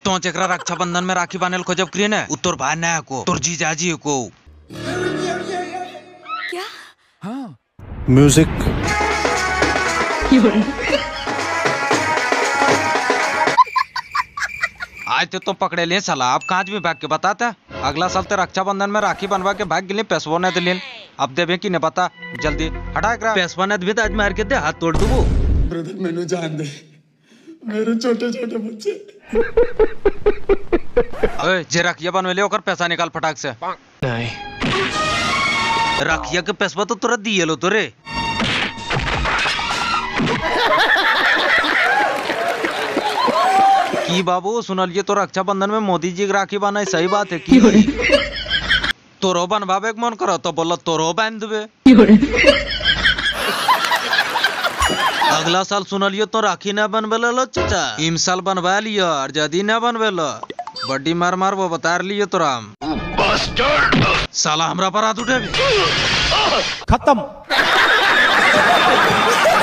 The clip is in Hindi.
तो चक्रा रक्षाबंधन में राखी बांधल खोजब करिए ना उत्तर भाई ना को तोर जीजाजी को क्या? हाँ म्यूजिक आज तो पकड़े लिए साला अब कांच भी भाग के बताता अगला साल तो रक्षाबंधन में राखी बनवा के भाग गए पैसवा ने दिलीन अब देवे की नहीं पता जल्दी हटा कर पैसवा ने भी आज मार के दे हाथ तोड़ दूँ ब्रदर मैंने जान दे मेरे छोटे छोटे बच्चे जे रखिया बनवे ले ओकर पैसा निकाल फटाक से नहीं रखिया के पैसवा तो तुरंत दिए लो तो रे की बाबू सुनलिए तो रक्षाबंधन में मोदी जी की राखी बांधा सही बात है की तोरो बनवावे के मन करो तो बोलो तोरो बांध देवे अगला साल सुनलियो तो राखी न बनवे लो चाचा इम साल बनवा लियो और जदी न बनवे लो बड्डी मार मार वो बता लियो तो राम साला हमरा पर हाथ उठे खत्म।